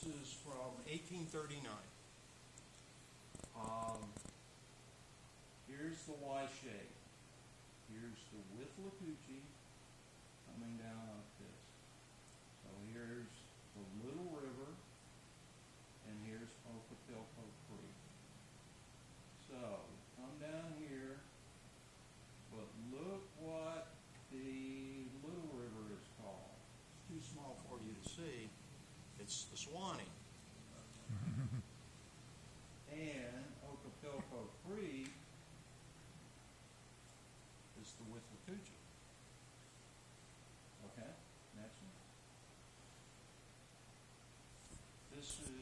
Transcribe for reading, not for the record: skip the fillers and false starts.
This is from 1839. Here's the Watershed. Here's the Withlacoochee coming down like this. So here's the Little River, and here's Ocapilco Creek. So come down here, but look what the Little River is called. It's too small for you to see. It's the Swanee. And Ocapilco Creek is the Withlacoochee. Okay, next one. This is